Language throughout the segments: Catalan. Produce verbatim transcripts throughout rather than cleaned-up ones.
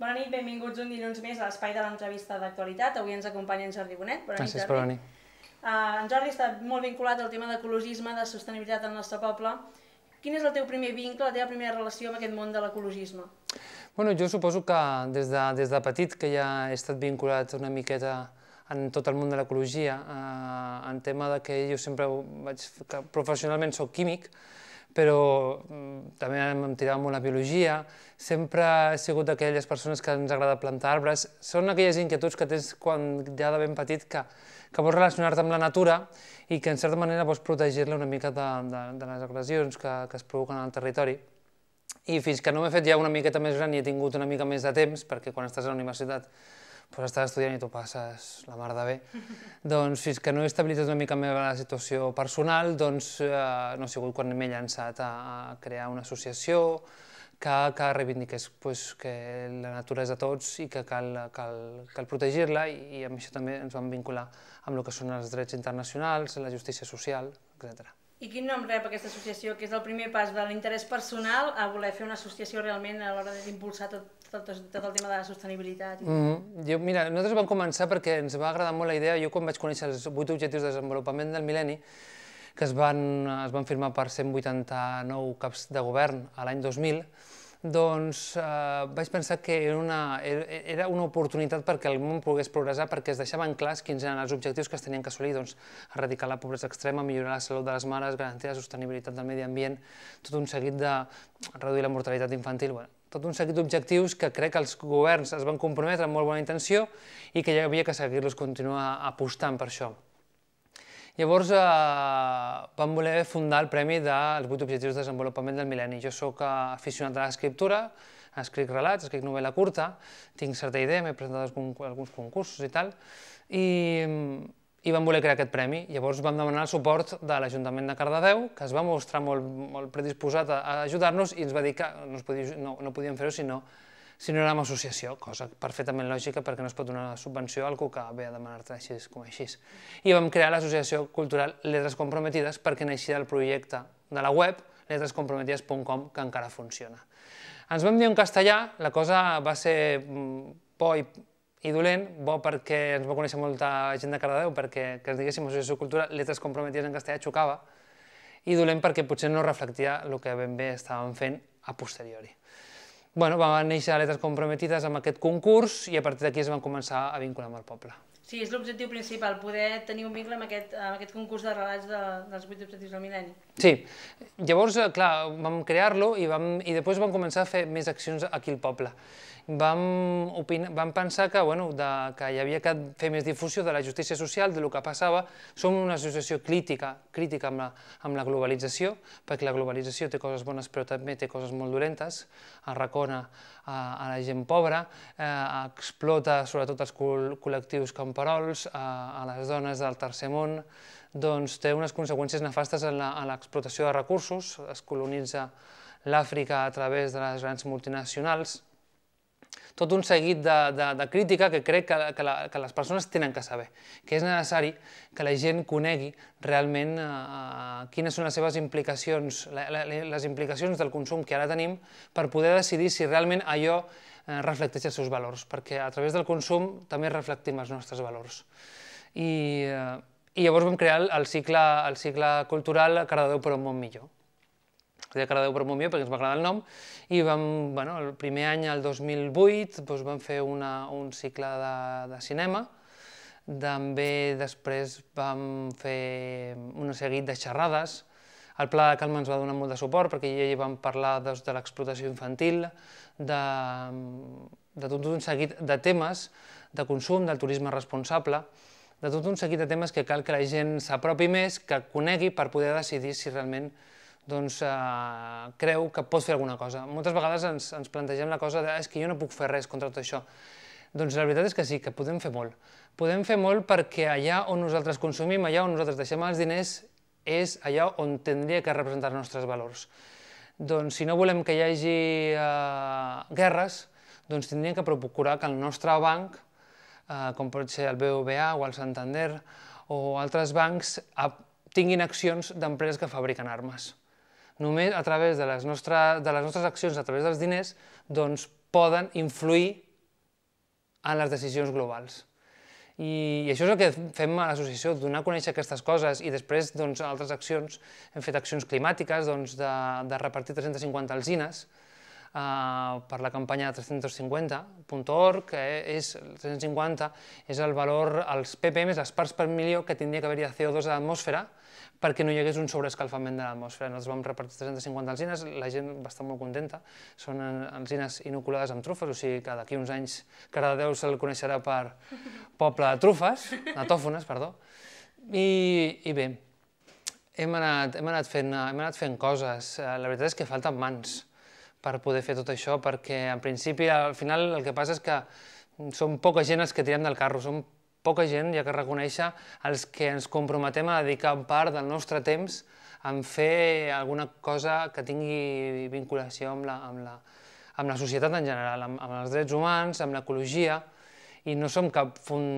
Bona nit, benvinguts un dilluns més a l'espai de l'entrevista d'actualitat. Avui ens acompanya en Jordi Bonet. Bona nit, Gràcies Jordi. per venir. Uh, en Jordi està molt vinculat al tema d'ecologisme, de sostenibilitat al nostre poble. Quin és el teu primer vincle, la teva primera relació amb aquest món de l'ecologisme? Bueno, jo suposo que des de, des de petit que ja he estat vinculat una miqueta en tot el món de l'ecologia, eh, en tema de que jo sempre vaig, que professionalment soc químic, però també em tirava molt la biologia, sempre he sigut d'aquelles persones que ens agrada plantar arbres. Són aquelles inquietuds que tens quan ja de ben petit que, que vols relacionar-te amb la natura i que en certa manera vols protegir-la una mica de, de, de les agressions que, que es provoquen al territori. I fins que no m'he fet ja una miqueta més gran i he tingut una mica més de temps, perquè quan estàs a la universitat pues estàs estudiant i tu passes la mar de bé, doncs fins que no he estabilitzat una mica més la situació personal, doncs eh, no ha sigut quan m'he llançat a, a crear una associació que, que reivindiqués pues, que la natura és de tots i que cal, cal, cal protegir-la i, i amb això també ens vam vincular amb el que són els drets internacionals, la justícia social, etcètera. I quin nom rep aquesta associació, que és el primer pas de l'interès personal a voler fer una associació realment a l'hora d'impulsar tot, tot, tot el tema de la sostenibilitat? I... Mm-hmm. jo, mira, nosaltres vam començar perquè ens va agradar molt la idea. Jo quan vaig conèixer els vuit objectius de desenvolupament del mil·lenni, que es van, es van firmar per cent vuitanta-nou caps de govern a l'any dos mil, doncs eh, vaig pensar que era una, era una oportunitat perquè el món pogués progressar, perquè es deixaven clars quins eren els objectius que es tenien que assolir, doncs erradicar la pobresa extrema, millorar la salut de les mares, garantir la sostenibilitat del medi ambient, tot un seguit de reduir la mortalitat infantil, bueno, tot un seguit d'objectius que crec que els governs es van comprometre amb molt bona intenció i que ja havia que seguir-los, continuar apostant per això. Llavors eh, vam voler fundar el Premi dels vuit Objectius de Desenvolupament del Mil·lenni. Jo soc aficionat a l'escriptura, escric relats, escric novel·la curta, tinc certa idea, m'he presentat alguns concursos i tal, i, i vam voler crear aquest premi. Llavors vam demanar el suport de l'Ajuntament de Cardedeu, que es va mostrar molt, molt predisposat a, a ajudar-nos i ens va dir que no, es podia, no, no podíem fer-ho si no si no érem associació, cosa perfectament lògica perquè no es pot donar subvenció a algú que ve a demanar-te així com així. I vam crear l'associació cultural Lletres Comprometides perquè naixia el projecte de la web lletres comprometides punt com, que encara funciona. Ens vam dir en castellà, la cosa va ser bo i, i dolent, bo perquè ens va conèixer molta gent de Cardedeu, perquè que ens diguéssim associació cultural Lletres Comprometides en castellà xocava, i dolent perquè potser no reflectia el que ben bé estàvem fent a posteriori. Bueno, van néixer Lletres Comprometides amb aquest concurs i a partir d'aquí es van començar a vincular amb el poble. Sí, és l'objectiu principal, poder tenir un vincle amb aquest, amb aquest concurs de relats de, dels vuit objectius del mil·lenni. Sí, llavors, clar, vam crear-lo i, vam, i després vam començar a fer més accions aquí al poble. Vam, opinar, vam pensar que, bueno, de, que hi havia que fer més difusió de la justícia social, del que passava. Som una associació crítica, crítica amb, la, amb la globalització, perquè la globalització té coses bones però també té coses molt dolentes, arracona a, a la gent pobra, eh, explota sobretot els col·lectius camperols, a, a les dones del tercer món, doncs té unes conseqüències nefastes en l'explotació de recursos, es colonitza l'Àfrica a través de les grans multinacionals, tot un seguit de, de, de crítica que crec que, que, la, que les persones tenen que saber, que és necessari que la gent conegui realment eh, quines són les seves implicacions, la, la, les implicacions del consum que ara tenim per poder decidir si realment allò eh, reflecteix els seus valors, perquè a través del consum també reflectim els nostres valors. I, eh, i llavors vam crear el, el, cicle, el cicle cultural Cardedeu per un món millor. Es deia Cardedeu per un món millor perquè ens va agradar el nom, i vam, bueno, el primer any, el dos mil vuit, doncs vam fer una, un cicle de, de cinema, també després vam fer un seguit de xerrades, el Pla de Calma ens va donar molt de suport perquè hi vam parlar doncs, de l'explotació infantil, de, de tot un seguit de temes de consum, del turisme responsable, de tot un seguit de temes que cal que la gent s'apropi més, que conegui per poder decidir si realment doncs, eh, creu que pot fer alguna cosa. Moltes vegades ens, ens plantegem la cosa de és que jo no puc fer res contra tot això. Doncs la veritat és que sí, que podem fer molt. Podem fer molt perquè allà on nosaltres consumim, allà on nosaltres deixem els diners, és allà on tindria que representar els nostres valors. Doncs si no volem que hi hagi eh, guerres, doncs tindríem que procurar que el nostre banc, eh, com pot ser el B B V A o el Santander o altres bancs, tinguin accions d'empreses que fabriquen armes. Només a través de les, nostres, de les nostres accions, a través dels diners, doncs poden influir en les decisions globals. I això és el que fem a l'associació, donar a conèixer aquestes coses i després altres accions. Hem fet accions climàtiques de repartir tres-centes cinquanta alzines per la campanya de tres-cents cinquanta punt org, que és tres-cents cinquanta és el valor, els P P M, les parts per milió que tindria que haver-hi de C O dos a l'atmosfera perquè no hi hagués un sobreescalfament de l'atmosfera. Nosaltres vam repartir tres-centes cinquanta alzines, la gent va estar molt contenta, són alzines inoculades amb trufes, o sigui que d'aquí uns anys Cardedeu se'l coneixerà per poble de trufes, de tòfones, perdó, i bé, hem anat fent coses. La veritat és que falten mans per poder fer tot això, perquè en principi, al final, el que passa és que som poca gent els que tirem del carro, som poca gent, ja que reconèixer, els que ens comprometem a dedicar part del nostre temps a fer alguna cosa que tingui vinculació amb la societat en general, amb els drets humans, amb l'ecologia, i no som cap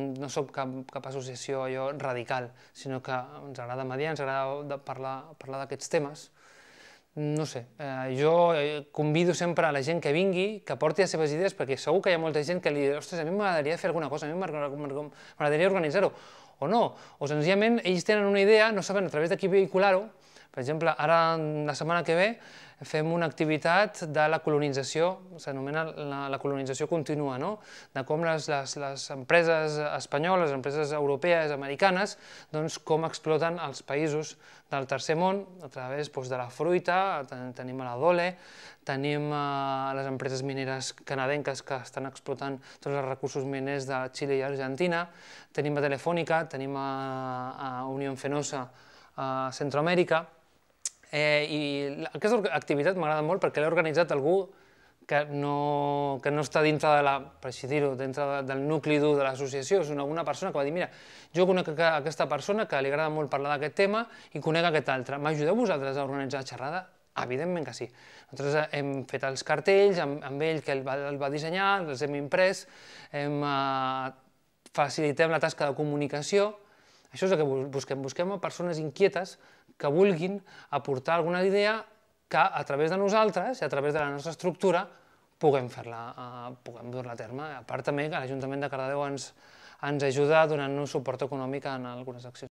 associació radical, sinó que ens agrada mediar, ens agrada parlar d'aquests temes. No sé, jo convido sempre a la gent que vingui, que porti les seves idees, perquè segur que hi ha molta gent que li diu ostres, a mi m'agradaria fer alguna cosa, a mi m'agradaria organitzar-ho, o no, o senzillament ells tenen una idea, no saben a través de qui vehicular-ho. Per exemple, ara, la setmana que ve, fem una activitat de la colonització, s'anomena la colonització contínua, de com les empreses espanyoles, les empreses europees, americanes, com exploten els països del tercer món a través de la fruita, tenim la Dole, tenim les empreses mineres canadenques que estan explotant tots els recursos miners de Xile i Argentina, tenim a Telefònica, tenim a Unión Fenosa a Centroamèrica, i aquesta activitat m'agrada molt perquè l'ha organitzat algú que no està dintre del nucli dur de l'associació, és una persona que va dir, mira, jo conec aquesta persona que li agrada molt parlar d'aquest tema i conec aquest altre, m'ajudeu vosaltres a organitzar la xerrada? Evidentment que sí. Nosaltres hem fet els cartells amb ell, que el va dissenyar, els hem imprès, facilitem la tasca de comunicació. Això és el que busquem, busquem persones inquietes que vulguin aportar alguna idea que a través de nosaltres i a través de la nostra estructura puguem fer-la, puguem dur-la a terme. A part també que l'Ajuntament de Cardedeu ens ajuda donant-nos suport econòmic en algunes accions.